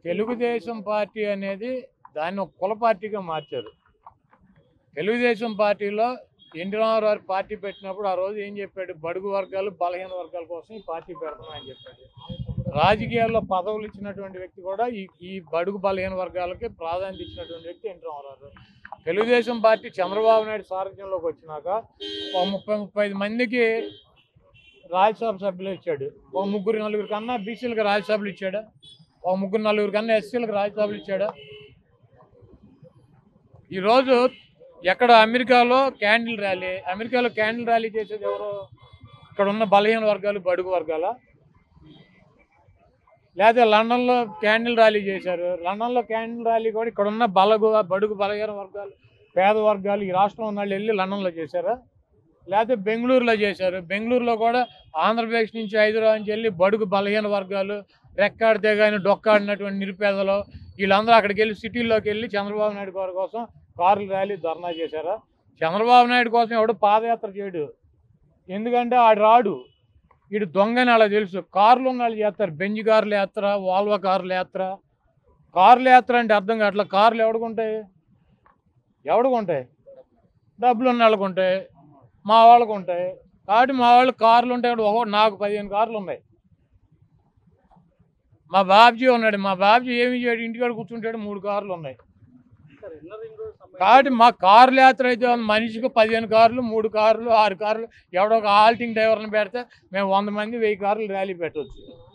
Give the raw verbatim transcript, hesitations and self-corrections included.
Telugu Desam party అనేది దాన్ని ఒక కుల పార్టీగా మార్చారు. తెలుగుదేశం పార్టీలో ఎన్టీ రామారావు పార్టీ పెట్టినప్పుడు ఆ రోజు ఏం చెప్పాడు? బడుగు వర్గాలు బలహీన వర్గాల కోసం ఈ పార్టీ పెడుతున్నా అని చెప్పాడు. రాజకీయాల్లో పదవులు ఇచ్చినటువంటి వ్యక్తి కూడా ఈ ఈ బడుగు బలహీన వర్గాలకి ప్రాధాన్యత ఇచ్చినటువంటి వ్యక్తి ఎన్టీ రామారావు. తెలుగుదేశం పార్టీ చంద్రబాబు నాయుడు సారథ్యంలోకి వచ్చినాక ఒక ముప్పై ముప్పై ఐదు మందికి రాజ్యసభ సభ్యులు ఇచ్చాడు. ఒక ముగ్గురు నలుగురు కన్నా బీసీలకు రాజ్యసభలు ఇచ్చాడా? ఒక ముగ్గురు నలుగురు కన్నా ఎస్సీలకు రాజ్యసభలు ఇచ్చాడా? ఈరోజు ఎక్కడ అమెరికాలో క్యాండిల్ ర్యాలీ అమెరికాలో క్యాండిల్ ర్యాలీ చేసేది ఎవరు? ఇక్కడ ఉన్న బలహీన వర్గాలు బడుగు వర్గాల? లేదా లండన్లో క్యాండిల్ ర్యాలీ చేశారు. లండన్లో క్యాండిల్ ర్యాలీ కూడా ఇక్కడ ఉన్న బలగు బడుగు బలహీన వర్గాలు పేద వర్గాలు ఈ రాష్ట్రంలో ఉన్న వాళ్ళు వెళ్ళి లండన్లో చేశారా? లేకపోతే బెంగళూరులో చేశారు. బెంగళూరులో కూడా ఆంధ్రప్రదేశ్ నుంచి హైదరాబాద్ నుంచి వెళ్ళి బడుగు బలహీన వర్గాలు రెక్కాడితే కానీ డొక్కాడినటువంటి నిరుపేదలు వీళ్ళందరూ అక్కడికి వెళ్ళి సిటీల్లోకి వెళ్ళి చంద్రబాబు నాయుడు గారి కోసం కార్లు ర్యాలీ ధర్నా చేశారా? చంద్రబాబు నాయుడు కోసం ఎవడు పాదయాత్ర చేయడు. ఎందుకంటే ఆడు రాడు, వీడు దొంగని అలా తెలుసు. కార్లు ఉన్న వాళ్ళు చేస్తారు, బెంజ్ కార్లు యాత్ర, వాల్వా కార్లు యాత్ర. కార్లు యాత్ర అంటే అర్థం కావట్లా. కార్లు ఎవడుకుంటాయి? ఎవడుకుంటాయి? డబ్బులు ఉన్న వాళ్ళకు ఉంటాయి, మా వాళ్ళకు ఉంటాయి. కాబట్టి మా వాళ్ళు కార్లు ఉంటాయి. ఒక నాకు పదిహేను కార్లు ఉన్నాయి. మా బాబ్జీ ఉన్నాడు. మా బాబ్జీ ఏమి చేయడు, ఇంటికాడ కూర్చుంటాడు. మూడు కార్లు ఉన్నాయి. కాబట్టి మా కార్లు యాత్ర అయితే మనిషికి పదిహేను కార్లు, మూడు కార్లు, ఆరు కార్లు ఎవడో ఒక హాల్టింగ్ డ్రైవర్ని పెడితే మేము వంద మంది వెయ్యి కార్లు ర్యాలీ పెట్టవచ్చు.